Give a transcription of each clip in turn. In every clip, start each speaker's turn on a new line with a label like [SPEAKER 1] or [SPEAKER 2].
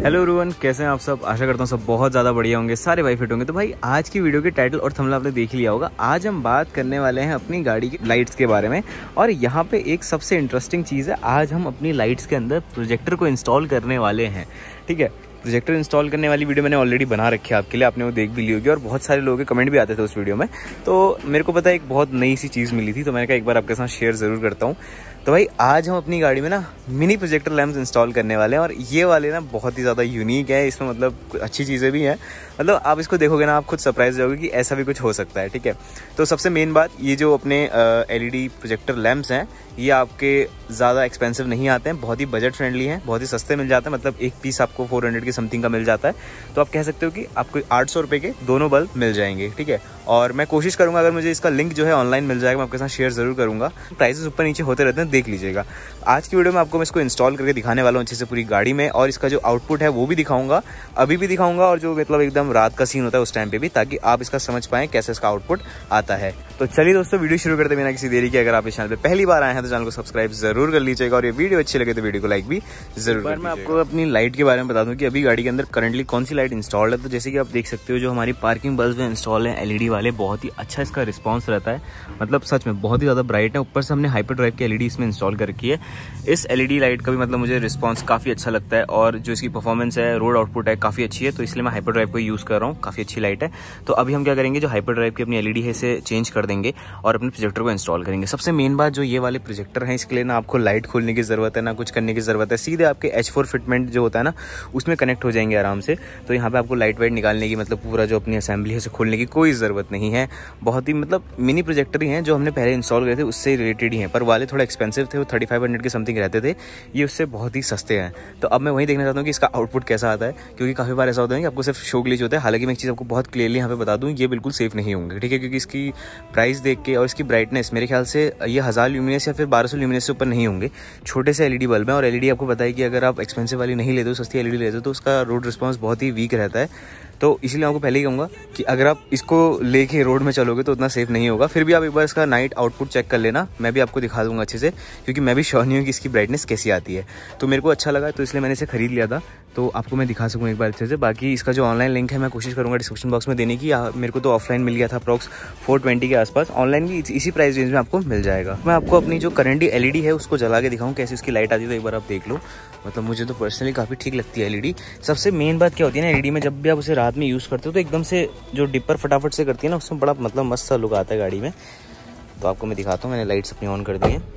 [SPEAKER 1] Hello everyone, कैसे हैं आप सब। आशा करता हूँ सब बहुत ज़्यादा बढ़िया होंगे, सारे भाई फिट होंगे। तो भाई आज की वीडियो के टाइटल और थंबनेल आपने देख लिया होगा। आज हम बात करने वाले हैं अपनी गाड़ी की लाइट्स के बारे में। और यहाँ पे एक सबसे इंटरेस्टिंग चीज़ है, आज हम अपनी लाइट्स के अंदर प्रोजेक्टर को इंस्टॉल करने वाले हैं। ठीक है, प्रोजेक्टर इंस्टॉल करने वाली वीडियो मैंने ऑलरेडी बना रखी है आपके लिए, आपने वो देख भी ली होगी और बहुत सारे लोगों के कमेंट भी आते थे उस वीडियो में। तो मेरे को पता है एक बहुत नई सी चीज़ मिली थी, तो मैंने कहा एक बार आपके साथ शेयर ज़रूर करता हूँ। तो भाई आज हम अपनी गाड़ी में ना मिनी प्रोजेक्टर लैंप्स इंस्टॉल करने वाले हैं और ये वाले ना बहुत ही ज़्यादा यूनिक है। इसमें मतलब अच्छी चीज़ें भी हैं, मतलब आप इसको देखोगे ना आप खुद सरप्राइज हो जाओगे कि ऐसा भी कुछ हो सकता है। ठीक है, तो सबसे मेन बात, ये जो अपने एलईडी प्रोजेक्टर लैंप्स हैं ये आपके ज़्यादा एक्सपेंसिव नहीं आते हैं, बहुत ही बजट फ्रेंडली हैं, बहुत ही सस्ते मिल जाते हैं। मतलब एक पीस आपको 400 की समथिंग का मिल जाता है। तो आप कह सकते हो कि आपको 800 रुपये के दोनों बल्ब मिल जाएंगे। ठीक है, और मैं कोशिश करूंगा अगर मुझे इसका लिंक जो है ऑनलाइन मिल जाएगा मैं आपके साथ शेयर ज़रूर करूंगा। प्राइसेस ऊपर नीचे होते रहते हैं, देख लीजिएगा। आज की वीडियो में आपको मैं इसको इंस्टॉल करके दिखाने वाला हूँ अच्छे से पूरी गाड़ी में, और इसका जो आउटपुट है वो भी दिखाऊंगा, अभी भी दिखाऊंगा, और जो मतलब एकदम रात का सीन होता है उस टाइम पे भी, ताकि आप इसका समझ पाएं कैसे इसका आउटपुट आता है। तो चलिए दोस्तों वीडियो शुरू करते बिना किसी देरी के। अगर आप इस चैनल पे पहली बार आए हैं तो चैनल को सब्सक्राइब जरूर कर लीजिएगा, और ये वीडियो अच्छी लगे तो वीडियो को लाइक भी जरूर कर। मैं आपको अपनी लाइट के बारे में बता दूं कि अभी गाड़ी के अंदर करंटली कौन सी लाइट इंस्टॉल्ड है। तो जैसे कि आप देख सकते हो जो हमारी पार्किंग बल्ब में इंस्टॉल है एलईडी वाले, बहुत ही अच्छा इसका रिस्पांस रहता है, मतलब सच में बहुत ही ज़्यादा ब्राइट है। ऊपर से हमने हाइपर ड्राइव की एलईडी इसमें इंस्टॉल कर रखी है। इस एलईडी लाइट का भी मतलब मुझे रिस्पांस काफ़ी अच्छा लगता है, और जो इसकी परफॉर्मेंस है, रोड आउटपुट है, काफ़ी अच्छी है। तो इसलिए मैं हाइपर ड्राइव को यूज़ कर रहा हूँ, काफ़ी अच्छी लाइट है। तो अभी हम क्या करेंगे, जो हाइपर ड्राइव की अपनी एलईडी है इसे चेंज कर देंगे और अपने प्रोजेक्टर को इंस्टॉल करेंगे। सबसे मेन बात, जो ये वाले प्रोजेक्टर हैं इसके लिए ना आपको लाइट खोलने की ज़रूरत है, ना कुछ करने की ज़रूरत है। सीधे आपके H4 फिटमेंट जो होता है ना उसमें कनेक्ट हो जाएंगे आराम से। तो यहाँ पे आपको लाइट वाइट निकालने की, मतलब पूरा जो अपनी असेंबली है उसे खोलने की कोई ज़रूरत नहीं है। बहुत ही मतलब मिनी प्रोजेक्टर ही हैं, जो हमने पहले इंस्टॉल करे थे उससे रिलेटेड ही हैं, पर वाले थोड़ा एक्सपेंसिव थे, वो 3500 के समथिंग रहते थे, ये उससे बहुत ही सस्ते हैं। तो अब मैं वही देखना चाहता हूँ कि इसका आउटपुट कैसा आता है, क्योंकि काफ़ी बार ऐसा होता है कि आपको सिर्फ शो ग्लिच होता है। हालांकि मैं एक चीज़ आपको बहुत क्लियरली यहाँ पे बता दूँ, ये बिल्कुल सेफ नहीं होंगे। ठीक है, क्योंकि इसकी प्राइस देख के और इसकी ब्राइटनेस मेरे ख्याल से ये 1000 ल्यूमिनस या फिर 1200 ल्यूमिनस से ऊपर नहीं होंगे। छोटे से एलईडी बल्ब है, और एलईडी आपको पता है कि अगर आप एक्सपेंसिव वाली नहीं लेते हो, सस्ती एलईडी लेते हो, तो उसका रोड रिस्पांस बहुत ही वीक रहता है। तो इसलिए आपको पहले ही कहूँगा कि अगर आप इसको लेके रोड में चलोगे तो उतना सेफ नहीं होगा। फिर भी आप एक बार इसका नाइट आउटपुट चेक कर लेना, मैं भी आपको दिखा दूंगा अच्छे से, क्योंकि मैं भी श्योर नहीं हूँ कि इसकी ब्राइटनेस कैसी आती है। तो मेरे को अच्छा लगा तो इसलिए मैंने इसे खरीद लिया था, तो आपको मैं दिखा सकूँ एक बार अच्छे से। बाकी इसका जो ऑनलाइन लिंक है मैं कोशिश करूँगा डिस्क्रिप्शन बॉक्स में देने की। मेरे को तो ऑफलाइन मिल गया था अप्रॉक्स 420 के आसपास, ऑनलाइन भी इसी प्राइस रेंज में आपको मिल जाएगा। मैं आपको अपनी जो करंटली एलईडी है उसको जला के दिखाऊँ कैसे उसकी लाइट आती है, तो एक बार आप देख लो। मतलब मुझे तो पर्सनली काफ़ी ठीक लगती है एलईडी। सबसे मेन बात क्या होती है ना एलईडी में, जब भी आप उसे रात में यूज़ करते हो तो एकदम से जो डिपर फटाफट से करती है ना, उसमें बड़ा मतलब मस्त सा लुक आता है गाड़ी में। तो आपको मैं दिखाता हूँ, मैंने लाइट्स अपनी ऑन कर दी है।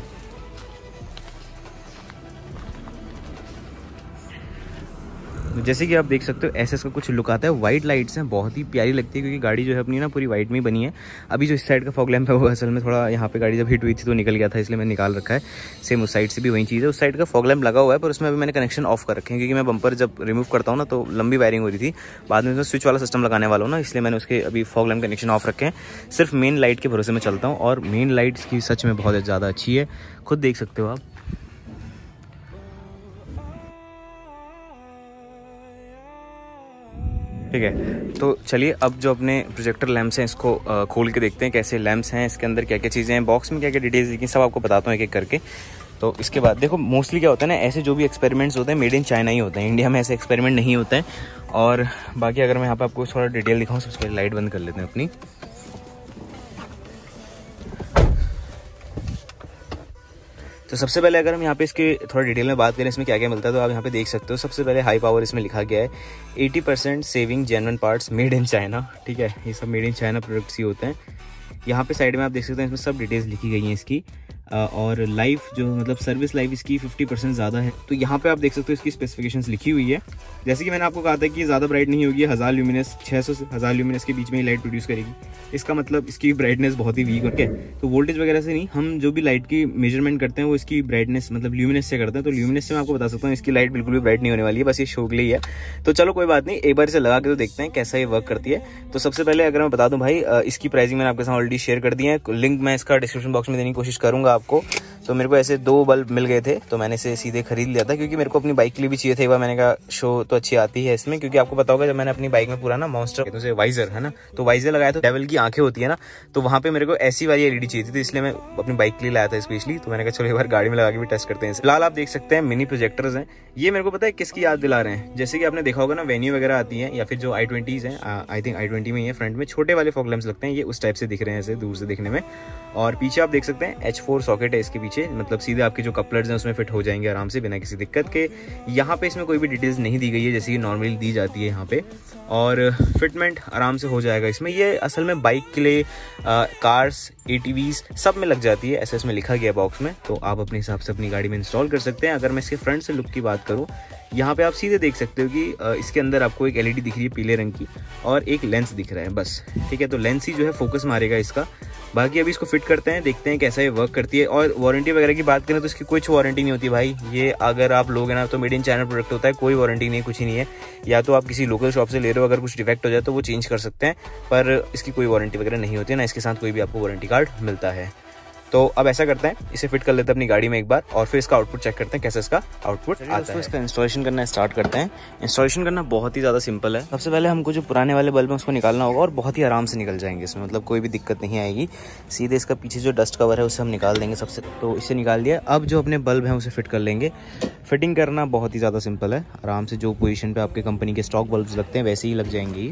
[SPEAKER 1] जैसे कि आप देख सकते हो ऐसे इसका कुछ लुक आता है। वाइट लाइट्स हैं, बहुत ही प्यारी लगती है, क्योंकि गाड़ी जो है अपनी ना पूरी वाइट में ही बनी है। अभी जो इस साइड का फॉग लैंप है वो असल में थोड़ा यहाँ पे गाड़ी जब हिट हुई थी तो निकल गया था, इसलिए मैंने निकाल रखा है। सेम उस साइड से भी वही चीज़ है, उस साइड का फॉग लैंप लगा हुआ है, पर उसमें अभी मैंने कनेक्शन ऑफ कर रखे हैं, क्योंकि मैं बम्पर जब रिमूव करता हूँ ना तो लंबी वायरिंग हो रही थी। बाद में स्विच वाला सिस्टम लगाने वाला हूँ ना, इसलिए मैंने उसके अभी फॉग लैंप कनेक्शन ऑफ रखे हैं। सिर्फ मेन लाइट के भरोसे में चलता हूँ, और मेन लाइट्स की सच में बहुत ज़्यादा अच्छी है, खुद देख सकते हो आप। ठीक है, तो चलिए अब जो अपने प्रोजेक्टर लैंप्स हैं इसको खोल के देखते हैं कैसे लैंप्स हैं, इसके अंदर क्या क्या चीज़ें हैं, बॉक्स में क्या क्या डिटेल्स लिखी सब आपको बताता हूँ एक एक करके। तो इसके बाद देखो, मोस्टली क्या होता है ना, ऐसे जो भी एक्सपेरिमेंट्स होते हैं मेड इन चाइना ही होते हैं, इंडिया में ऐसे एक्सपेरिमेंट नहीं होते हैं। और बाकी अगर मैं यहाँ पर आपको थोड़ा डिटेल दिखाऊँ, सबसे पहले लाइट बंद कर लेते हैं अपनी। तो सबसे पहले अगर हम यहाँ पे इसके थोड़ा डिटेल में बात करें इसमें क्या क्या मिलता है, तो आप यहाँ पे देख सकते हो। सबसे पहले हाई पावर इसमें लिखा गया है 80% saving genuine parts made in China. ठीक है, ये सब मेड इन चाइना प्रोडक्ट्स ही होते हैं। यहाँ पे साइड में आप देख सकते हैं इसमें सब डिटेल्स लिखी गई हैं इसकी, और लाइफ जो मतलब सर्विस लाइफ इसकी 50% ज़्यादा है। तो यहाँ पे आप देख सकते हो इसकी स्पेसिफिकेशंस लिखी हुई है। जैसे कि मैंने आपको कहा था कि ज़्यादा ब्राइट नहीं होगी, 1000 ल्यूमिनस 600 से 1000 ल्यूमिनस के बीच में ही लाइट प्रोड्यूस करेगी। इसका मतलब इसकी ब्राइटनेस बहुत ही वीक है। तो वोल्टेज वगैरह से नहीं, हम जो भी लाइट की मेजरमेंट करते हैं वो इसकी ब्राइटनेस मतलब ल्यूमिनस से करते हैं। तो ल्यूमिनस से मैं आपको बता सकता हूँ इसकी लाइट बिल्कुल भी ब्राइट नहीं होने वाली है, बस ये शो के लिए है। तो चलो कोई बात नहीं, एक बार इसे लगा के तो देखते हैं कैसा ये वर्क करती है। तो सबसे पहले अगर मैं बता दूं भाई, इसकी प्राइसिंग मैंने आपके साथ ऑलरेडी शेयर कर दी है, लिंक मैं इसका डिस्क्रिप्शन बॉक्स में देने की कोशिश करूंगा आपको। तो मेरे को ऐसे 2 बल्ब मिल गए थे, तो मैंने इसे सीधे खरीद लिया था क्योंकि मेरे को अपनी बाइक के लिए भी चाहिए थे। एक बार मैंने कहा शो तो अच्छी आती है इसमें, क्योंकि आपको पता होगा जब मैंने अपनी बाइक में पूरा ना मॉन्स्टर तो वाइजर है ना, तो वाइजर लगाया था, डेविल की आंखें होती है ना, तो वहाँ पे मेरे को ऐसी वाली एलईडी चाहिए थी, तो इसलिए मैं अपनी बाइक के लिए लाया था स्पेशली। तो मैंने कहा चलो एक बार गाड़ी में लगा के भी टेस्ट करते हैं। फिलहाल आप देख सकते हैं मिनी प्रोजेक्टर्स हैं। ये मेरे को पता है किसकी याद दिला रहे हैं, जैसे कि आपने देखा होगा ना वेन्यू वगैरह आती है, या फिर जो i20s हैं, आई थिंक i20 में ही है, फ्रंट में छोटे वाले फॉग लैंप्स लगते हैं, ये उस टाइप से दिख रहे हैं ऐसे दूर से दिखने में। और पीछे आप देख सकते हैं H4 सॉकेट है इसके पीछे, मतलब सीधे आपके जो कपलर्स हैं उसमें फिट हो जाएंगे आराम से बिना किसी दिक्कत के। यहाँ पे इसमें कोई भी डिटेल्स नहीं दी गई है जैसे कि नॉर्मली दी जाती है यहाँ पे, और फिटमेंट आराम से हो जाएगा इसमें। ये असल में बाइक के लिए कार्स, ATVs सब में लग जाती है, ऐसे इसमें लिखा गया बॉक्स में, तो आप अपने हिसाब से अपनी गाड़ी में इंस्टॉल कर सकते हैं। अगर मैं इसके फ्रंट से लुक की बात करूँ, यहाँ पे आप सीधे देख सकते हो कि इसके अंदर आपको एक LED दिख रही है पीले रंग की, और एक लेंस दिख रहा है बस, ठीक है। तो लेंस ही जो है फोकस मारेगा इसका। बाकी अभी इसको फिट करते हैं, देखते हैं कैसा ये वर्क करती है। और वारंटी वगैरह की बात करें तो इसकी कुछ वारंटी नहीं होती भाई, ये अगर आप लोगे ना तो मेड इन चाइना प्रोडक्ट होता है, कोई वारंटी नहीं, कुछ ही नहीं है। या तो आप किसी लोकल शॉप से ले रहे हो, अगर कुछ डिफेक्ट हो जाए तो वो चेंज कर सकते हैं, पर इसकी कोई वारंटी वगैरह नहीं होती है ना, इसके साथ कोई भी आपको वारंटी कार्ड मिलता है। तो अब ऐसा करते हैं, इसे फिट कर लेते हैं अपनी गाड़ी में एक बार, और फिर इसका आउटपुट चेक करते हैं कैसे इसका आउटपुट आता है। इसका इंस्टॉलेशन करना स्टार्ट करते हैं। इंस्टॉलेशन करना बहुत ही ज़्यादा सिंपल है। सबसे पहले हमको जो पुराने वाले बल्ब है उसको निकालना होगा, और बहुत ही आराम से निकल जाएंगे इसमें, मतलब कोई भी दिक्कत नहीं आएगी। सीधे इसका पीछे जो डस्ट कवर है उसे हम निकाल देंगे सबसे, तो इसे निकाल दिया। अब जो अपने बल्ब हैं उसे फिट कर लेंगे। फिटिंग करना बहुत ही ज़्यादा सिंपल है, आराम से जो पोजीशन पे आपके कंपनी के स्टॉक बल्ब्स लगते हैं वैसे ही लग जाएंगे।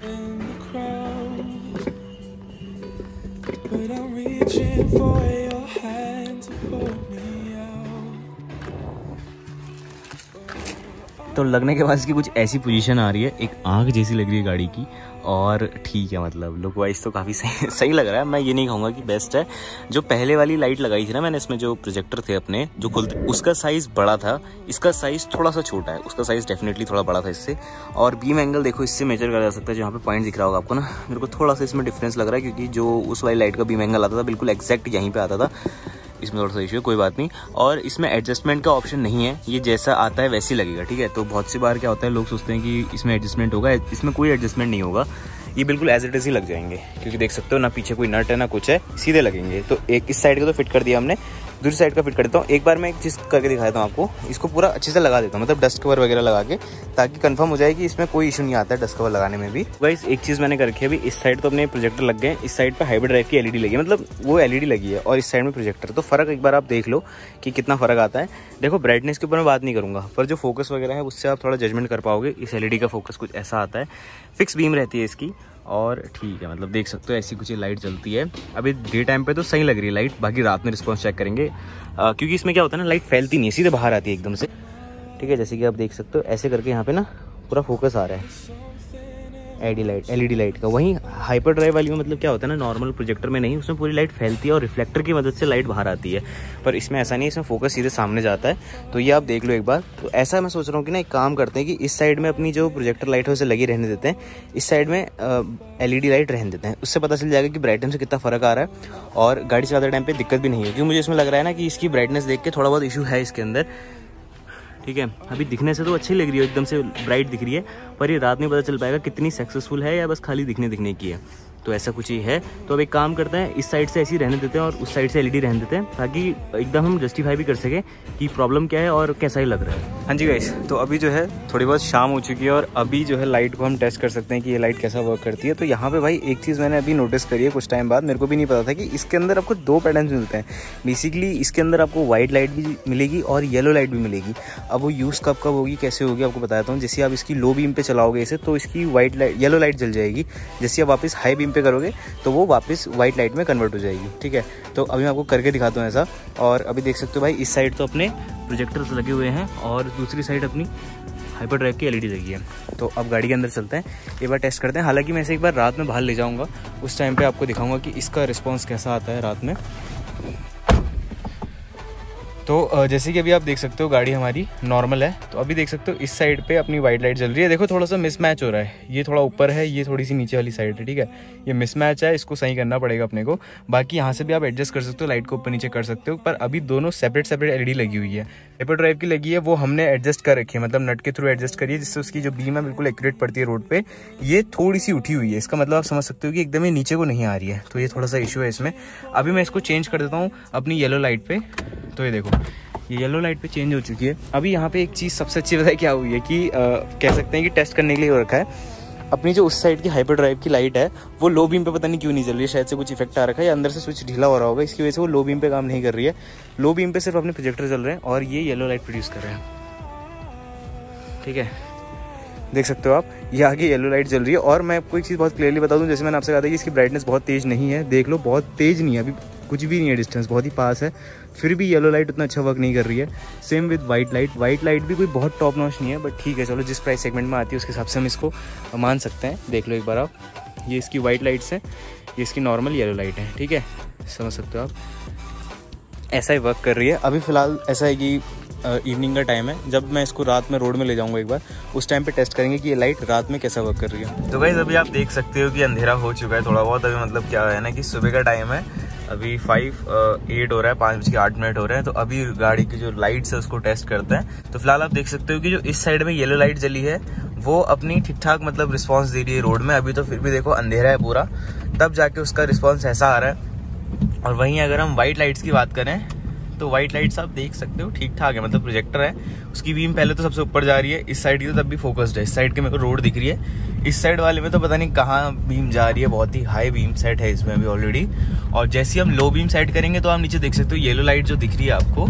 [SPEAKER 1] तो लगने के बाद इसकी कुछ ऐसी पोजीशन आ रही है, एक आंख जैसी लग रही है गाड़ी की, और ठीक है, मतलब लुक वाइज तो काफ़ी सही लग रहा है। मैं ये नहीं कहूँगा कि बेस्ट है। जो पहले वाली लाइट लगाई थी ना मैंने, इसमें जो प्रोजेक्टर थे अपने जो खुलते, उसका साइज़ बड़ा था, इसका साइज़ थोड़ा सा छोटा है, उसका साइज़ डेफिनेटली थोड़ा बड़ा था इससे। और बीम एंगल देखो इससे मेजर करा जा सकता है, जहाँ पे पॉइंट दिख रहा होगा आपको ना, मेरे को थोड़ा सा इसमें डिफरेंस लग रहा है, क्योंकि जो उस वाली लाइट का बीम एंगल आता था बिल्कुल एग्जैक्ट यहीं पर आता था, इसमें थोड़ा सा इशू है, कोई बात नहीं। और इसमें एडजस्टमेंट का ऑप्शन नहीं है, ये जैसा आता है वैसे ही लगेगा, ठीक है। तो बहुत सी बार क्या होता है, लोग सोचते हैं कि इसमें एडजस्टमेंट होगा, इसमें कोई एडजस्टमेंट नहीं होगा, ये बिल्कुल एज इट इज ही लग जाएंगे, क्योंकि देख सकते हो ना पीछे कोई नट है ना कुछ है, सीधे लगेंगे। तो एक इस साइड का तो फिट कर दिया हमने, दूसरी साइड का फिट कर देता हूँ। एक बार मैं एक चीज़ करके दिखा देता हूँ आपको, इसको पूरा अच्छे से लगा देता हूँ, मतलब डस्ट कवर वगैरह लगा के, ताकि कंफर्म हो जाए कि इसमें कोई इशू नहीं आता है डस्ट कवर लगाने में भी। गाइस एक चीज़ मैंने कर रखी है अभी, इस साइड तो अपने प्रोजेक्टर लग गए, इस साइड पर हाइब्रिड ड्राइव की LED लगी है, मतलब वो LED लगी है, और इस साइड में प्रोजेक्टर। तो फ़र्क एक बार आप देख लो कि कितना फ़र्क आता है। देखो ब्राइटनेस के ऊपर मैं बात नहीं करूँगा, पर जो फोकस वगैरह है उससे आप थोड़ा जजमेंट कर पाओगे। इस LED का फोकस कुछ ऐसा आता है, फिक्स बीम रहती है इसकी, और ठीक है, मतलब देख सकते हो ऐसी कुछ लाइट जलती है। अभी डे टाइम पे तो सही लग रही है लाइट, बाकी रात में रिस्पॉन्स चेक करेंगे, क्योंकि इसमें क्या होता है ना, लाइट फैलती नहीं है, सीधे बाहर आती है एकदम से, ठीक है। जैसे कि आप देख सकते हो ऐसे करके यहाँ पे ना पूरा फोकस आ रहा है LED लाइट का। वहीं हाइपर ड्राइव वाली में मतलब क्या होता है ना, नॉर्मल प्रोजेक्टर में नहीं, उसमें पूरी लाइट फैलती है और रिफ्लेक्टर की मदद से लाइट बाहर आती है, पर इसमें ऐसा नहीं है, इसमें फोकस सीधे सामने जाता है। तो ये आप देख लो एक बार। तो ऐसा मैं सोच रहा हूँ कि ना एक काम करते हैं कि इस साइड में अपनी जो प्रोजेक्टर लाइट है उसे लगी रहने देते हैं, इस साइड में LED लाइट रहने देते हैं, उससे पता चल जाएगा कि ब्राइटनेस से कितना फ़र्क आ रहा है, और गाड़ी चलाते टाइम पर दिक्कत भी नहीं है। क्योंकि मुझे इसमें लग रहा है ना कि इसकी ब्राइटनेस देख के थोड़ा बहुत इशू है इसके अंदर, ठीक है। अभी दिखने से तो अच्छी लग रही है, एकदम से ब्राइट दिख रही है, पर ये रात में पता चल पाएगा कितनी सक्सेसफुल है या बस खाली दिखने की है। तो ऐसा कुछ ही है। तो अब एक काम करते हैं, इस साइड से ऐसे ही रहने देते हैं और उस साइड से LED रहने देते हैं, ताकि एकदम हम जस्टिफाई भी कर सकें कि प्रॉब्लम क्या है और कैसा ही लग रहा है। हाँ जी गाइस, तो अभी जो है थोड़ी बहुत शाम हो चुकी है, और अभी जो है लाइट को हम टेस्ट कर सकते हैं कि ये लाइट कैसा वर्क करती है। तो यहाँ पे भाई एक चीज़ मैंने अभी नोटिस करी है कुछ टाइम बाद, मेरे को भी नहीं पता था कि इसके अंदर आपको 2 पैटर्न्स मिलते हैं। बेसिकली इसके अंदर आपको वाइट लाइट भी मिलेगी और येलो लाइट भी मिलेगी। अब वो यूज़ कब होगी, कैसे होगी, आपको बताता हूँ। जैसे आप इसकी लो बीम पे चलाओगे इसे, तो इसकी वाइट लाइट, येलो लाइट जल जाएगी। जैसे आप वापस हाई बीम पे करोगे तो वो वापस वाइट लाइट में कन्वर्ट हो जाएगी, ठीक है। तो अभी मैं आपको करके दिखाता हूँ ऐसा। और अभी देख सकते हो भाई, इस साइड तो अपने प्रोजेक्टर्स लगे हुए हैं और दूसरी साइड अपनी हाइपर ड्राइव की LED लगी है। तो अब गाड़ी के अंदर चलते हैं, एक बार टेस्ट करते हैं। हालांकि मैं इसे एक बार रात में बाहर ले जाऊंगा, उस टाइम पे आपको दिखाऊंगा कि इसका रिस्पांस कैसा आता है रात में। तो जैसे कि अभी आप देख सकते हो गाड़ी हमारी नॉर्मल है, तो अभी देख सकते हो इस साइड पे अपनी वाइट लाइट जल रही है। देखो थोड़ा सा मिसमैच हो रहा है, ये थोड़ा ऊपर है, ये थोड़ी सी नीचे वाली साइड है, ठीक है, ये मिसमैच है, इसको सही करना पड़ेगा अपने को। बाकी यहाँ से भी आप एडजस्ट कर सकते हो, लाइट को ऊपर नीचे कर सकते हो, पर अभी दोनों सेपरेट एलईडी लगी हुई है। पेपर ड्राइव की लगी है, वो हमने एडजस्ट कर रखी है, मतलब नट के थ्रू एडजस्ट करिए, जिससे उसकी जो बीम है बिल्कुल एक्यूरेट पड़ती है रोड पे। ये थोड़ी सी उठी हुई है, इसका मतलब आप समझ सकते हो कि एकदम ही नीचे को नहीं आ रही है, तो ये थोड़ा सा इशू है इसमें। अभी मैं इसको चेंज कर देता हूँ अपनी येलो लाइट पे, तो ये देखो ये येलो लाइट पे चेंज हो चुकी है। अभी यहाँ पे एक चीज़ सबसे अच्छी पता है क्या हुई है कि कह सकते हैं कि टेस्ट करने के लिए हो रखा है, अपनी जो उस साइड की हाइपर ड्राइव की लाइट है वो लो बीम पे पता नहीं क्यों नहीं चल रही है, शायद से कुछ इफेक्ट आ रखा है या अंदर से स्विच ढीला हो रहा होगा, इसकी वजह से वो लो बीम पे काम नहीं कर रही है। लो बीम पे सिर्फ अपने प्रोजेक्टर चल रहे हैं और ये येलो लाइट प्रोड्यूस कर रहे हैं, ठीक है, देख सकते हो आप, ये आगे येलो लाइट जल रही है। और मैं आपको एक चीज़ बहुत क्लियरली बता दूं, जैसे मैंने आपसे कहा था कि इसकी ब्राइटनेस बहुत तेज़ नहीं है, देख लो बहुत तेज़ नहीं है, अभी कुछ भी नहीं है, डिस्टेंस बहुत ही पास है, फिर भी येलो लाइट उतना अच्छा वर्क नहीं कर रही है। सेम विद वाइट लाइट भी कोई बहुत टॉप नॉच नहीं है, बट ठीक है, चलो जिस प्राइस सेगमेंट में आती है उसके हिसाब से हम इसको मान सकते हैं। देख लो एक बार आप, ये इसकी वाइट लाइट्स है, ये इसकी नॉर्मल येलो लाइट है, ठीक है, समझ सकते हो आप, ऐसा ही वर्क कर रही है। अभी फ़िलहाल ऐसा है कि इवनिंग का टाइम है, जब मैं इसको रात में रोड में ले जाऊंगा एक बार, उस टाइम पे टेस्ट करेंगे कि ये लाइट रात में कैसा वर्क कर रही है। तो गाइस अभी आप देख सकते हो कि अंधेरा हो चुका है थोड़ा बहुत, अभी मतलब क्या है ना कि सुबह का टाइम है, अभी 5:08 हो रहा है, 5:08 हो रहे हैं। तो अभी गाड़ी की जो लाइट्स है उसको टेस्ट करते हैं। तो फिलहाल आप देख सकते हो कि जो इस साइड में येलो लाइट जली है वो अपनी ठीक ठाक मतलब रिस्पॉन्स दे रही है रोड में। अभी तो फिर भी देखो अंधेरा है पूरा, तब जाके उसका रिस्पॉन्स ऐसा आ रहा है। और वहीं अगर हम वाइट लाइट्स की बात करें तो वाइट लाइट्स आप देख सकते हो ठीक ठाक है, मतलब प्रोजेक्टर है, उसकी बीम पहले तो सबसे ऊपर जा रही है, इस साइड की तो तब भी फोकस्ड है, इस साइड के मेरे को रोड दिख रही है, इस साइड वाले में तो पता नहीं कहाँ बीम जा रही है, बहुत ही हाई बीम सेट है इसमें अभी ऑलरेडी। और जैसे हम लो बीम सेट करेंगे तो आप नीचे देख सकते हो येलो लाइट जो दिख रही है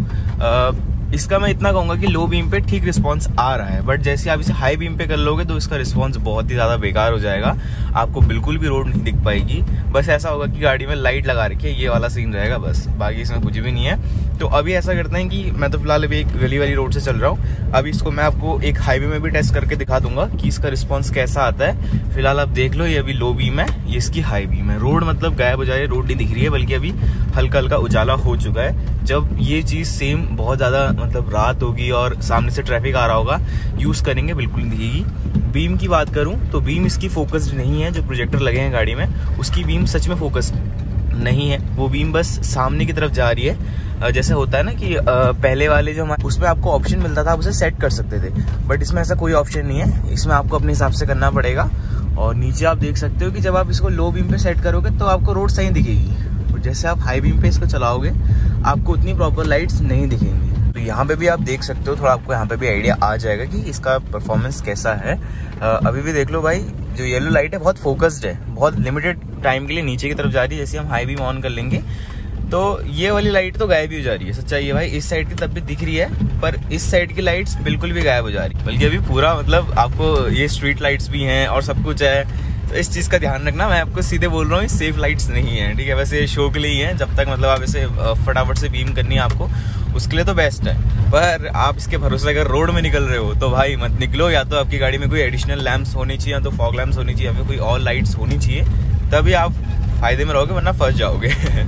[SPEAKER 1] आपको, इसका मैं इतना कहूंगा कि लो बीम पे ठीक रिस्पांस आ रहा है, बट जैसे आप इसे हाई बीम पे कर लोगे तो इसका रिस्पांस बहुत ही ज़्यादा बेकार हो जाएगा, आपको बिल्कुल भी रोड नहीं दिख पाएगी। बस ऐसा होगा कि गाड़ी में लाइट लगा रखी है, ये वाला सीन रहेगा बस, बाकी इसमें कुछ भी नहीं है। तो अभी ऐसा करते हैं कि मैं तो फिलहाल अभी एक गली वाली रोड से चल रहा हूँ, अभी इसको मैं आपको एक हाईवे में भी टेस्ट करके दिखा दूंगा कि इसका रिस्पॉन्स कैसा आता है। फिलहाल आप देख लो, ये अभी लो बीम है, ये इसकी हाई बीम है, रोड मतलब गायब हो जाए, रोड नहीं दिख रही है, बल्कि अभी हल्का हल्का उजाला हो चुका है। जब ये चीज़ सेम बहुत ज़्यादा मतलब रात होगी और सामने से ट्रैफिक आ रहा होगा, यूज़ करेंगे बिल्कुल नहीं दिखेगी। बीम की बात करूं तो बीम इसकी फोकस्ड नहीं है, जो प्रोजेक्टर लगे हैं गाड़ी में उसकी बीम सच में फोकस्ड नहीं है, वो बीम बस सामने की तरफ जा रही है। जैसे होता है ना कि पहले वाले जो हमारे उसमें आपको ऑप्शन मिलता था, आप उसे सेट कर सकते थे, बट इसमें ऐसा कोई ऑप्शन नहीं है, इसमें आपको अपने हिसाब से करना पड़ेगा। और नीचे आप देख सकते हो कि जब आप इसको लो बीम पे सेट करोगे तो आपको रोड सही दिखेगी, और जैसे आप हाई बीम पे इसको चलाओगे आपको उतनी प्रॉपर लाइट्स नहीं दिखेंगी। तो यहाँ पे भी आप देख सकते हो, थोड़ा आपको यहाँ पे भी आइडिया आ जाएगा कि इसका परफॉर्मेंस कैसा है। अभी भी देख लो भाई, जो येलो लाइट है बहुत फोकस्ड है, बहुत लिमिटेड टाइम के लिए नीचे की तरफ जा रही है। जैसे हम हाई बीम ऑन कर लेंगे तो ये वाली लाइट तो गायब ही हो जा रही है, सच्चाई है भाई, इस साइड की तब भी दिख रही है, पर इस साइड की लाइट्स बिल्कुल भी गायब हो जा रही है। बल्कि अभी पूरा मतलब आपको ये स्ट्रीट लाइट्स भी हैं और सब कुछ है, तो इस चीज़ का ध्यान रखना। मैं आपको सीधे बोल रहा हूँ, सेफ लाइट्स नहीं है, ठीक है, वैसे शो के लिए ही है, जब तक मतलब आप इसे फटाफट से बीम करनी है आपको, उसके लिए तो बेस्ट है। पर आप इसके भरोसे अगर रोड में निकल रहे हो तो भाई मत निकलो, या तो आपकी गाड़ी में कोई एडिशनल लैंप्स होनी चाहिए, या तो फॉग लैंप्स होनी चाहिए, या फिर कोई और लाइट्स होनी चाहिए, तभी आप फायदे में रहोगे, वरना फंस जाओगे।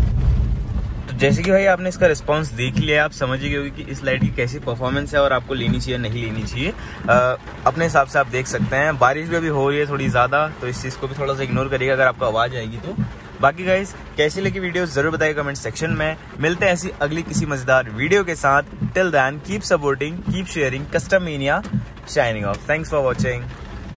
[SPEAKER 1] जैसे कि भाई आपने इसका रिस्पांस देख लिया, आप समझ ही गए कि इस लाइट की कैसी परफॉर्मेंस है और आपको लेनी चाहिए नहीं लेनी चाहिए। अपने हिसाब से आप देख सकते हैं। बारिश भी अभी हो रही है थोड़ी ज़्यादा, तो इस चीज़ को भी थोड़ा सा इग्नोर करिएगा अगर आपको आवाज़ आएगी तो। बाकी गाइस कैसी लगी वीडियो जरूर बताइए कमेंट सेक्शन में। मिलते हैं ऐसी अगली किसी मजेदार वीडियो के साथ। Till then keep supporting, keep sharing, custom mania shining off. Thanks for watching.